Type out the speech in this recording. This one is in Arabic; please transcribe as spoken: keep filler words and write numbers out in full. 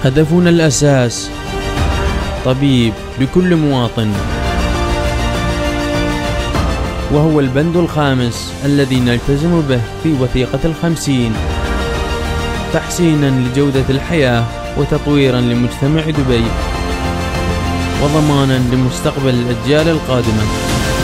هدفنا الأساس طبيب لكل مواطن، وهو البند الخامس الذي نلتزم به في وثيقة الخمسين، تحسينا لجودة الحياة وتطويرا لمجتمع دبي وضمانا لمستقبل الأجيال القادمة.